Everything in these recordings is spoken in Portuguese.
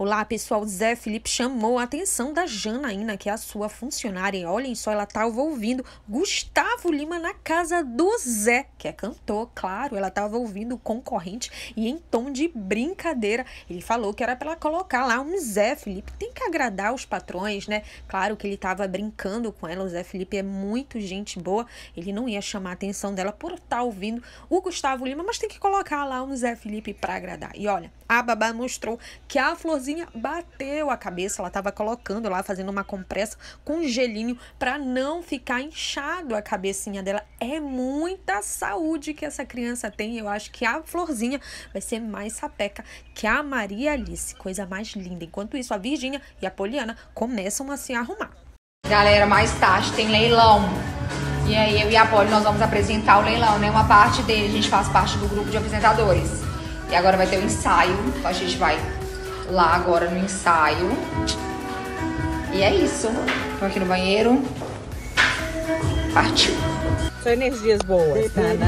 Olá, pessoal. Zé Felipe chamou a atenção da Janaína, que é a sua funcionária. E olhem só, ela estava ouvindo Gustavo Lima na casa do Zé, que é cantor, claro. Ela estava ouvindo o concorrente e em tom de brincadeira, ele falou que era para ela colocar lá um Zé Felipe. Tem que agradar os patrões, né? Claro que ele estava brincando com ela. O Zé Felipe é muito gente boa. Ele não ia chamar a atenção dela por estar ouvindo o Gustavo Lima, mas tem que colocar lá um Zé Felipe para agradar. E olha, a babá mostrou que a Florzinha bateu a cabeça. Ela estava colocando lá, fazendo uma compressa com gelinho para não ficar inchado a cabecinha dela. É muita saúde que essa criança tem. Eu acho que a Florzinha vai ser mais sapeca que a Maria Alice. Coisa mais linda. Enquanto isso, a Virgínia e a Poliana começam a se arrumar. Galera, mais tarde tem leilão. E aí eu e a Poli, nós vamos apresentar o leilão, né? Uma parte dele, a gente faz parte do grupo de apresentadores. E agora vai ter o ensaio. Então a gente vai lá agora no ensaio. E é isso. Tô aqui no banheiro. Partiu. Só energias boas.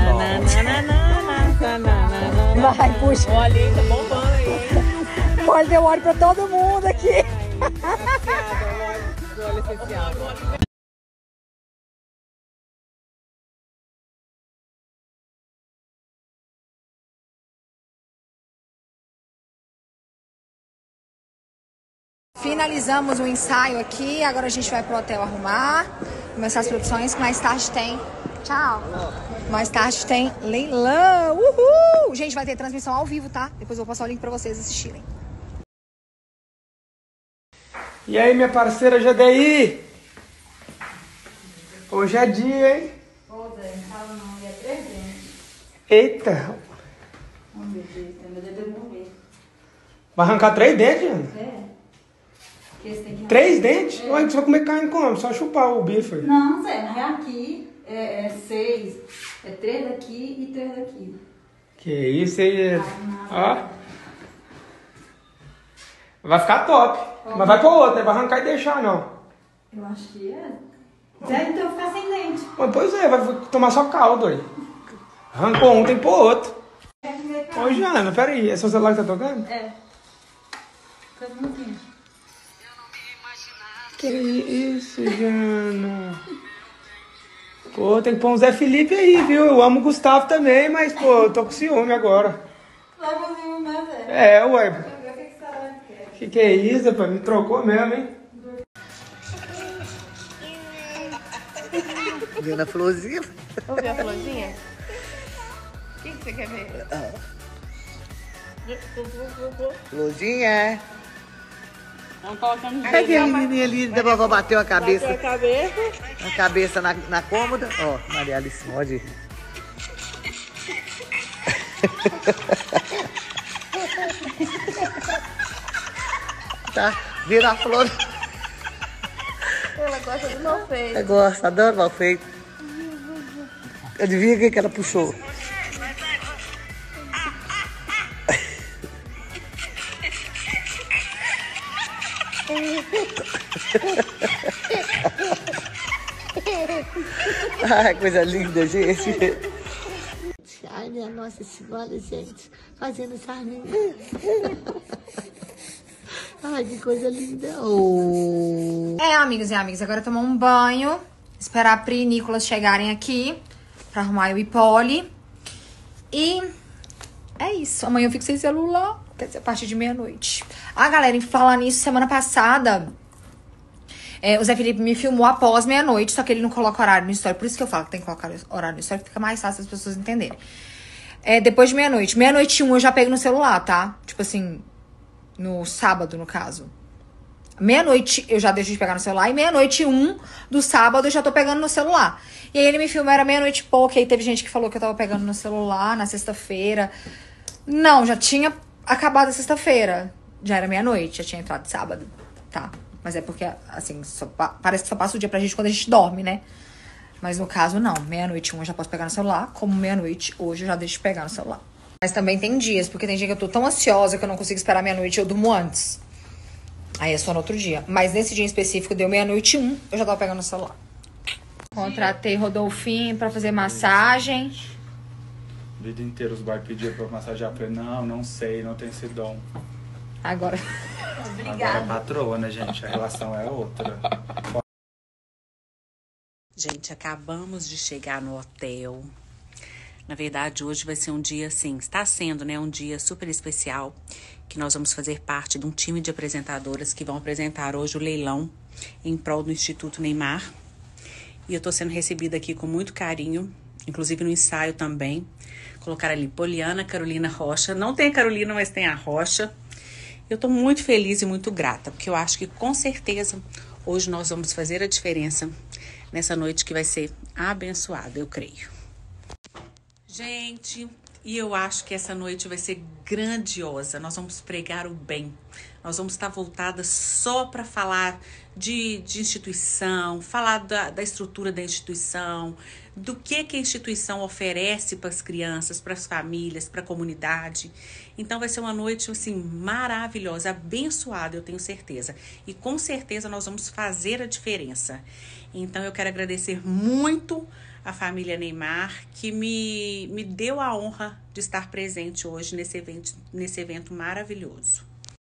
Vai, puxa. O olhinho tá bombando aí. Pode dar óleo pra todo mundo aqui. O óleo essencial. Finalizamos o ensaio aqui. Agora a gente vai pro hotel arrumar, começar as produções. Mais tarde tem... Tchau. Mais tarde tem leilão. Uhul! Gente, vai ter transmissão ao vivo, tá? Depois eu vou passar o link pra vocês assistirem. E aí, minha parceira GDI? Hoje é dia, hein? Pô, Zé, não fala não, e é 3 dentes. Eita! Oh, meu Deus, eu vou ver. Vai arrancar 3 dentes, Ana? É. Porque esse tem que... 3 dentes? Ué, você vai comer carne como? Só chupar o bife. Não, Zé, não é aqui. É 6. É 3 daqui e 3 daqui. Que isso aí? Ó. Vai ficar top. Mas vai pro outro, né? Vai arrancar e deixar, não. Eu acho que é. Zé, então ficar sem dente. Mas, pois é, vai tomar só caldo aí. Arrancou um, tem pro outro. Ô, Jana, peraí. É seu celular que tá tocando? É. Fica bonzinho. Que isso, Jana? Pô, tem que pôr um Zé Felipe aí, viu? Eu amo o Gustavo também, mas, pô, eu tô com ciúme agora. Vai fazer um, né, Zé? É, ué. O que será que é? Que é isso, rapaz? Me trocou mesmo, hein? Vendo a florzinha? Vamos ver a Florzinha? O que você quer ver? Florzinha. Estão colocando Cadê gelo. a menininha ali da vovó bateu a cabeça? Bateu a cabeça. A cabeça na cômoda. Ó, Maria Alice, pode ir. Tá, vira a flor. Ela gosta do mal feito. Eu gosto, adoro mal feito. Adivinha o que ela puxou? Ai, coisa linda, gente. Ai, minha Nossa Senhora, gente. Fazendo sarninha. Ai, que coisa linda. Oh. É, amigos e amigas, agora tomar um banho. Esperar a Pri e Nicolas chegarem aqui pra arrumar eu e Poli. E é isso. Amanhã eu fico sem celular. Quer dizer, a partir de meia-noite. Ah, galera, em falar nisso, semana passada... o Zé Felipe me filmou após meia-noite, só que ele não coloca horário no story. Por isso que eu falo que tem que colocar horário no story, fica mais fácil as pessoas entenderem. Depois de meia-noite. Meia-noite e 1 eu já pego no celular, tá? Tipo assim, no sábado, no caso. Meia-noite eu já deixo de pegar no celular. E meia-noite e 1 do sábado eu já tô pegando no celular. E aí ele me filmou, era meia-noite e pouco. E aí teve gente que falou que eu tava pegando no celular na sexta-feira. Não, já tinha acabado a sexta-feira. Já era meia-noite, já tinha entrado sábado, tá? Mas é porque, assim, parece que só passa o dia pra gente quando a gente dorme, né? Mas no caso, não. Meia-noite e 1 eu já posso pegar no celular. Como meia-noite, hoje eu já deixo de pegar no celular. Mas também tem dias, porque tem dia que eu tô tão ansiosa que eu não consigo esperar meia-noite e eu durmo antes. Aí é só no outro dia. Mas nesse dia em específico, deu meia-noite e 1, eu já tava pegando no celular. Contratei Rodolfinho pra fazer massagem. A vida inteira os bar pediam pra eu massagear. Eu falei, não sei, não tem esse dom. Agora... Agora é patroa, né, gente? A relação é outra. Gente, acabamos de chegar no hotel. Na verdade, hoje vai ser um dia, assim, está sendo, né, um dia super especial, que nós vamos fazer parte de um time de apresentadoras que vão apresentar hoje o leilão em prol do Instituto Neymar. E eu tô sendo recebida aqui com muito carinho, inclusive no ensaio também. Colocaram ali Poliana Carolina Rocha. Não tem a Carolina, mas tem a Rocha. Eu tô muito feliz e muito grata, porque eu acho que com certeza hoje nós vamos fazer a diferença nessa noite que vai ser abençoada, eu creio. Gente, e eu acho que essa noite vai ser grandiosa. Nós vamos pregar o bem. Nós vamos estar voltadas só para falar de instituição, falar da estrutura da instituição, do que a instituição oferece para as crianças, para as famílias, para a comunidade. Então vai ser uma noite assim maravilhosa, abençoada, eu tenho certeza. E com certeza nós vamos fazer a diferença. Então eu quero agradecer muito a família Neymar, que me deu a honra de estar presente hoje nesse evento maravilhoso.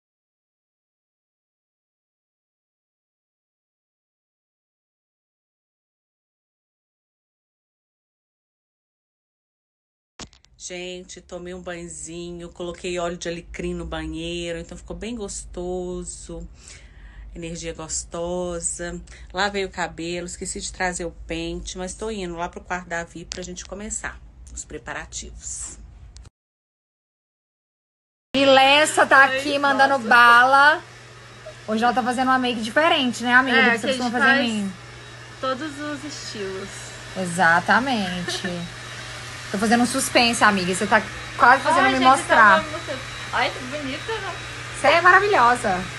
Gente, tomei um banhozinho, coloquei óleo de alecrim no banheiro, então ficou bem gostoso. Energia gostosa. Lavei o cabelo, esqueci de trazer o pente, mas tô indo lá pro quarto da Vi pra gente começar os preparativos. Milessa tá aqui mandando bala. Hoje ela tá fazendo uma make diferente, né, amiga? É, que você costuma fazer em mim. Todos os estilos. Exatamente. Tô fazendo um suspense, amiga. Você tá quase fazendo me mostrar. Ai, que bonita, né? Você é maravilhosa.